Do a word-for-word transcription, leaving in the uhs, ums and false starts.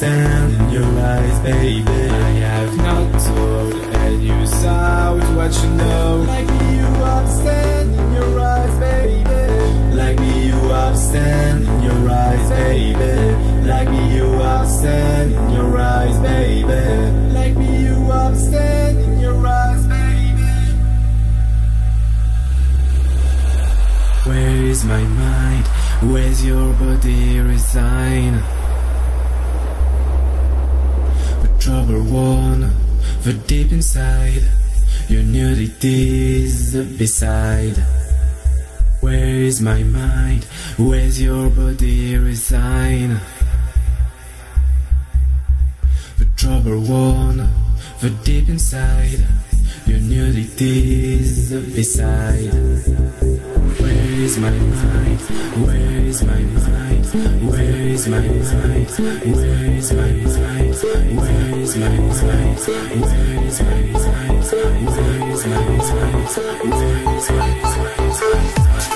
understand in your eyes, baby. I have not told and you saw what you know. Like me you understand in your eyes, baby. Like me you understand in your eyes, baby. Like me you understand in your eyes, baby. Like me you understand in your eyes, baby. Where is my mind? Where's your body resign? The trouble one, for deep inside, your nudity's beside. Where is my mind? Where's your body resign? The trouble one, for deep inside, your nudity's beside. Where is my mind? Where is my mind? Where is my mind? Where is my mind? Where is my mind? Where is my mind? Where is my mind? Where is my mind?